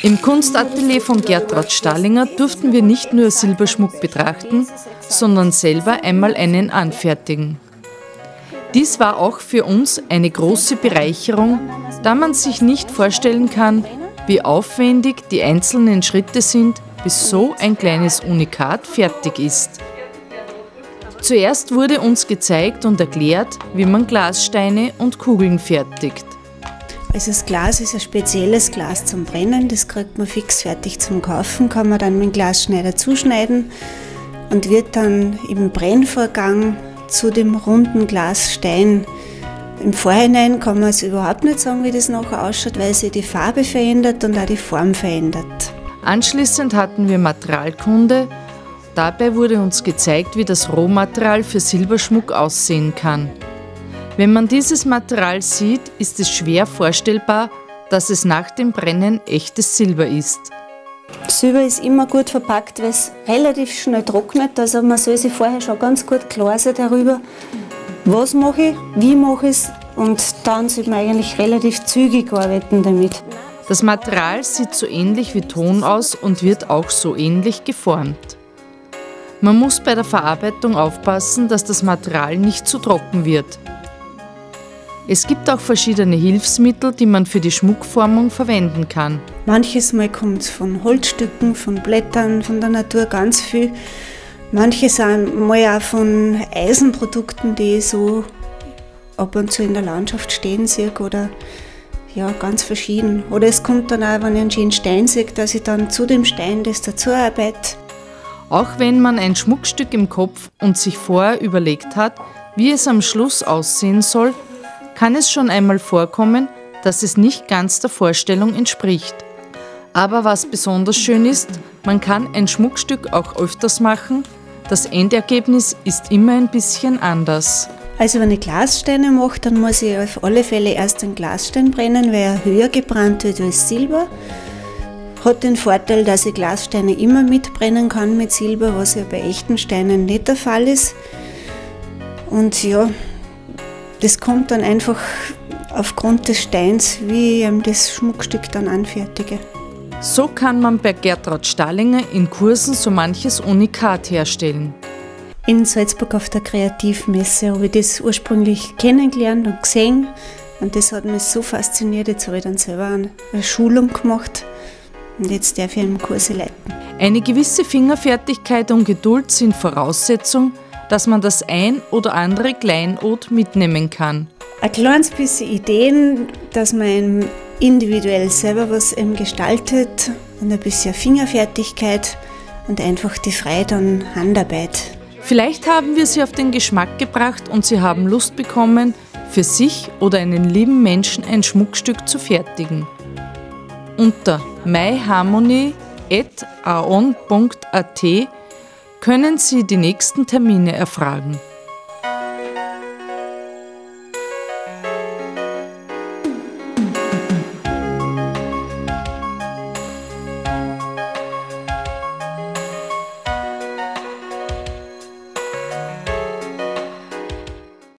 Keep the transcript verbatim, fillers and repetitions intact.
Im Kunstatelier von Gertraud Stallinger durften wir nicht nur Silberschmuck betrachten, sondern selber einmal einen anfertigen. Dies war auch für uns eine große Bereicherung, da man sich nicht vorstellen kann, wie aufwendig die einzelnen Schritte sind, bis so ein kleines Unikat fertig ist. Zuerst wurde uns gezeigt und erklärt, wie man Glassteine und Kugeln fertigt. Also das Glas ist ein spezielles Glas zum Brennen, das kriegt man fix fertig zum Kaufen, kann man dann mit dem Glasschneider zuschneiden und wird dann im Brennvorgang zu dem runden Glasstein. Im Vorhinein kann man es überhaupt nicht sagen, wie das nachher ausschaut, weil sich die Farbe verändert und auch die Form verändert. Anschließend hatten wir Materialkunde. Dabei wurde uns gezeigt, wie das Rohmaterial für Silberschmuck aussehen kann. Wenn man dieses Material sieht, ist es schwer vorstellbar, dass es nach dem Brennen echtes Silber ist. Silber ist immer gut verpackt, weil es relativ schnell trocknet. Also man soll sich vorher schon ganz gut klar sein darüber, was mache ich, wie mache ich es, und dann sollte man eigentlich relativ zügig arbeiten damit. Das Material sieht so ähnlich wie Ton aus und wird auch so ähnlich geformt. Man muss bei der Verarbeitung aufpassen, dass das Material nicht zu trocken wird. Es gibt auch verschiedene Hilfsmittel, die man für die Schmuckformung verwenden kann. Manches Mal kommt es von Holzstücken, von Blättern, von der Natur ganz viel. Manches mal auch von Eisenprodukten, die ich so ab und zu in der Landschaft stehen sehe, oder ja, ganz verschieden. Oder es kommt dann auch, wenn ich einen schönen Stein sehe, dass ich dann zu dem Stein das dazu arbeite. Auch wenn man ein Schmuckstück im Kopf und sich vorher überlegt hat, wie es am Schluss aussehen soll, kann es schon einmal vorkommen, dass es nicht ganz der Vorstellung entspricht. Aber was besonders schön ist, man kann ein Schmuckstück auch öfters machen. Das Endergebnis ist immer ein bisschen anders. Also wenn ich Glassteine mache, dann muss ich auf alle Fälle erst einen Glasstein brennen, weil er höher gebrannt wird als Silber. Hat den Vorteil, dass ich Glassteine immer mitbrennen kann mit Silber, was ja bei echten Steinen nicht der Fall ist. Und ja, das kommt dann einfach aufgrund des Steins, wie ich das Schmuckstück dann anfertige. So kann man bei Gertraud Stallinger in Kursen so manches Unikat herstellen. In Salzburg auf der Kreativmesse habe ich das ursprünglich kennengelernt und gesehen. Und das hat mich so fasziniert. Jetzt habe ich dann selber eine Schulung gemacht und jetzt darf ich einen Kurse leiten. Eine gewisse Fingerfertigkeit und Geduld sind Voraussetzung, dass man das ein oder andere Kleinod mitnehmen kann. Ein kleines bisschen Ideen, dass man individuell selber was eben gestaltet, und ein bisschen Fingerfertigkeit und einfach die Freude an Handarbeit. Vielleicht haben wir Sie auf den Geschmack gebracht und Sie haben Lust bekommen, für sich oder einen lieben Menschen ein Schmuckstück zu fertigen. Unter myharmony at aon punkt at können Sie die nächsten Termine erfragen.